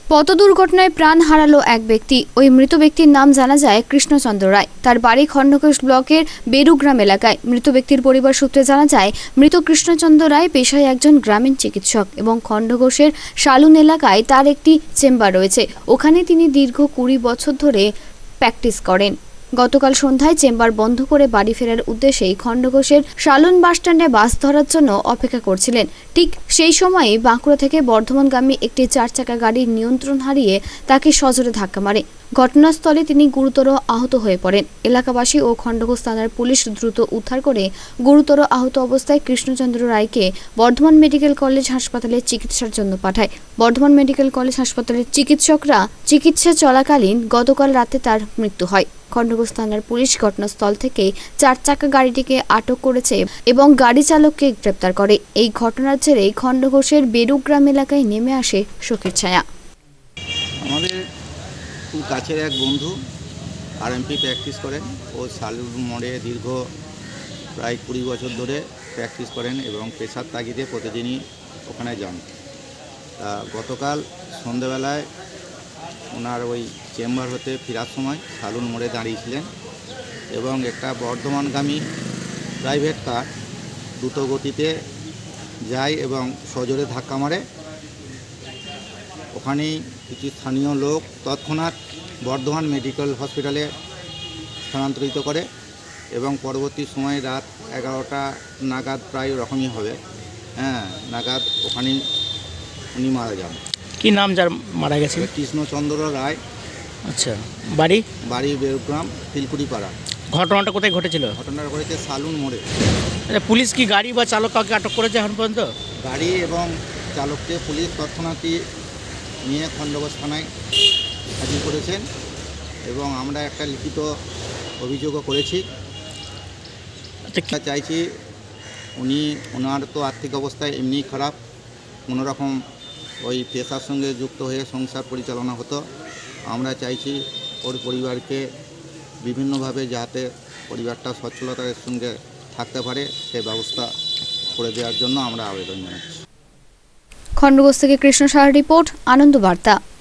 পথ দুর্ঘটনায় প্রাণ হারালো এক ব্যক্তি। ওই মৃত ব্যক্তির নাম জানা যায় কৃষ্ণচন্দ্র রায়। তার বাড়ি খণ্ডঘোষ ব্লকের বেরুগ্রাম এলাকায়। মৃত ব্যক্তির পরিবার সূত্রে জানা যায়, মৃত কৃষ্ণচন্দ্র রায় পেশায় একজন গ্রামীণ চিকিৎসক এবং খণ্ডঘোষের শালুন এলাকায় তার একটি চেম্বার রয়েছে। ওখানে তিনি দীর্ঘ 20 বছর ধরে প্র্যাকটিস করেন। গতকাল সন্ধ্যায় চেম্বার বন্ধ করে বাড়ি ফেরার উদ্দেশ্যেই খণ্ডঘোষের শালুন বাসস্ট্যান্ডে বাস ধরার জন্য অপেক্ষা করছিলেন। ঠিক সেই সময়ে বাঁকুড়া থেকে বর্ধমানগামী একটি 4 চাকা গাড়ির নিয়ন্ত্রণ হারিয়ে তাকে সজোরে ধাক্কা মারে। ঘটনাস্থলে তিনি গুরুতর আহত হয়ে পড়েন। এলাকাবাসী ও খণ্ডঘোষ থানার পুলিশ দ্রুত উদ্ধার করে গুরুতর আহত অবস্থায় কৃষ্ণচন্দ্র রায়কে বর্ধমান মেডিকেল কলেজ হাসপাতালে চিকিৎসার জন্য পাঠায়। বর্ধমান মেডিকেল কলেজ হাসপাতালের চিকিৎসকরা চিকিৎসা চলাকালীন গতকাল রাতে তার মৃত্যু হয়। খণ্ডঘোষ থানার পুলিশ ঘটনাস্থল থেকে 4 চাকা গাড়িটিকে আটক করেছে এবং গাড়ি চালককে গ্রেপ্তার করে। এই ঘটনার জেরে খণ্ডঘোষের বেরুগ্রাম এলাকায় নেমে আসে শোকের ছায়া। আমাদের খুব কাছের এক বন্ধু আরএমপি প্র্যাকটিস করেন। ও শালুন মোড়ে দীর্ঘ প্রায় 20 বছর ধরে প্র্যাকটিস করেন এবং পেশার তাগিদে প্রতিদিনই ওখানে যান। গতকাল সন্ধ্যেবেলায় ওনার ওই চেম্বার হতে ফেরার সময় শালুন মোড়ে দাঁড়িয়েছিলেন এবং একটা বর্ধমানগামী প্রাইভেট কার দ্রুত গতিতে যায় এবং সজোরে ধাক্কা মারে। ওখানেই কিছু স্থানীয় লোক তৎক্ষণাৎ বর্ধমান মেডিকেল হসপিটালে স্থানান্তরিত করে এবং পরবর্তী সময় রাত 11টা নাগাদ প্রায় রকমই হবে নাগাদ ওখানেই উনি মারা যান। কি নাম যার মারা গেছে? কৃষ্ণচন্দ্র রায়। আচ্ছা, বাড়ি বেরুগ্রাম তিলকুড়িপাড়া। ঘটনাটা কোথায় ঘটেছিল? ঘটনাটা ঘটেছে শালুন মোড়ে। আচ্ছা, পুলিশ কি গাড়ি বা চালক কাউকে আটক করেছে এখন পর্যন্ত? গাড়ি এবং চালককে পুলিশ তৎক্ষণাৎই নিয়ে খণ্ডঘোষ থানায় হাজির করেছেন এবং আমরা একটা লিখিত অভিযোগও করেছি। চাইছি ওনার তো আর্থিক অবস্থা এমনিই খারাপ, কোনোরকম ওই পেশার সঙ্গে যুক্ত হয়ে সংসার পরিচালনা হতো। আমরা চাইছি ওর পরিবারকে বিভিন্নভাবে যাতে পরিবারটা সচ্ছলতার সঙ্গে থাকতে পারে সে ব্যবস্থা করে দেওয়ার জন্য আমরা আবেদন জানাচ্ছি। খণ্ডঘোষ থেকে কৃষ্ণ সাহার রিপোর্ট, আনন্দ বার্তা।